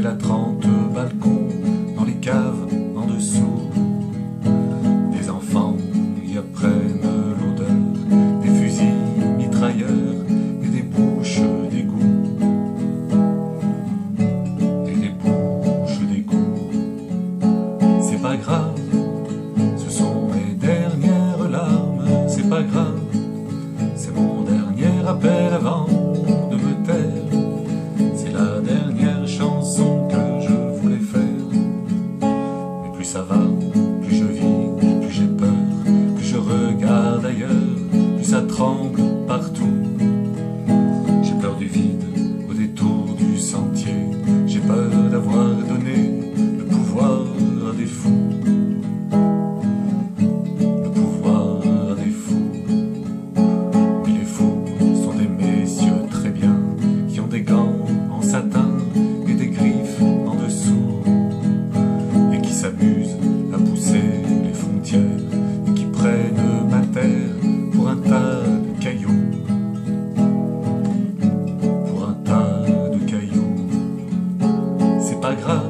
la 30 balcons, dans les caves en dessous. Des enfants y apprennent l'odeur des fusils mitrailleurs et des bouches d'égout. Et des bouches d'égout. C'est pas grave, ce sont mes dernières larmes. C'est pas grave, c'est mon dernier appel avant de me taire. C'est la dernière chanson que je voulais faire. Mais plus ça va, plus je vis, plus j'ai peur, plus je regarde ailleurs, plus ça tremble partout. J'ai peur du vide au détour du sentier. J'ai peur d'avoir donné le pouvoir à des fous. Le pouvoir à des fous. Mais les fous sont des messieurs très bien, qui ont des gants en satin et des griffes en dessous, et qui s'amusent à pousser les frontières, et qui prennent ma terre pour un tas de cailloux. Pour un tas de cailloux. C'est pas grave,